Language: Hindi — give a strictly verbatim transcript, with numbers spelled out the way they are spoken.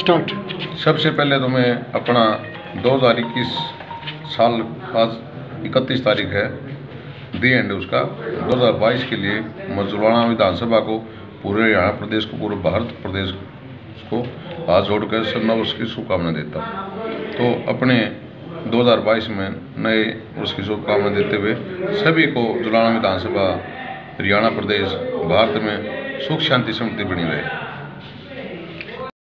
स्टार्ट। सबसे पहले तो मैं अपना दो हज़ार इक्कीस साल आज इकतीस तारीख है दी एंड उसका दो हज़ार बाईस के लिए मजदूराना विधानसभा को, पूरे हरियाणा प्रदेश को, पूरे भारत प्रदेश को हाथ जोड़कर सब नव वर्ष की शुभकामनाएं देता हूँ। तो अपने दो हज़ार बाईस में नए वर्ष की शुभकामनाएं देते हुए सभी को जुलाना विधानसभा, हरियाणा प्रदेश, भारत में सुख शांति समृद्धि बनी रहे।